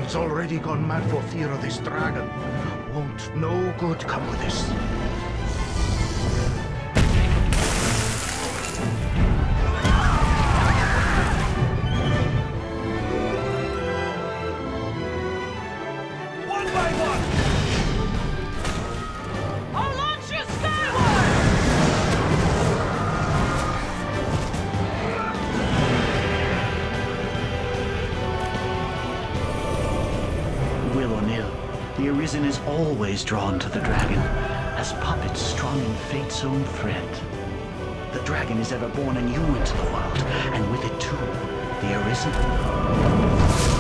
world's already gone mad for fear of this dragon. Won't no good come of this? One by one! I'll launch you skyward! Will or nill, the Arisen is always drawn to the dragon, as puppets strung in fate's own thread. The dragon is ever born anew into the world, and with it too, the Arisen.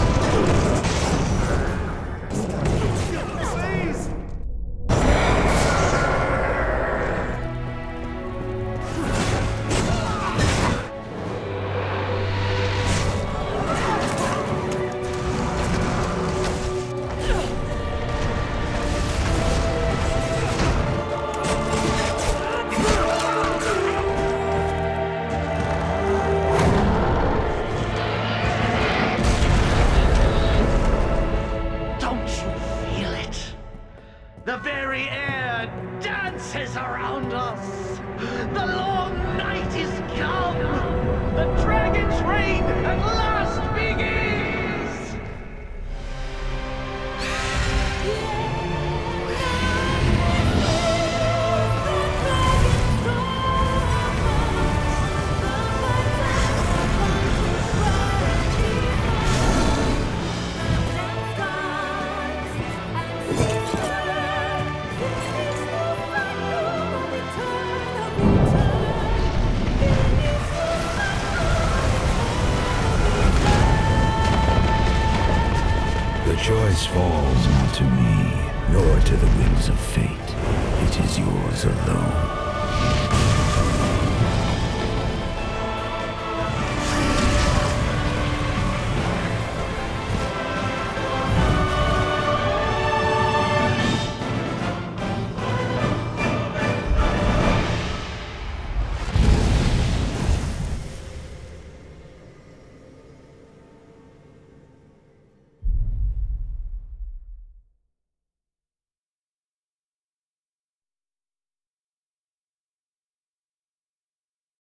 The very air dances around us. The long night is come. The dragon's reign at last begins. The choice falls not to me, nor to the wings of fate. It is yours alone.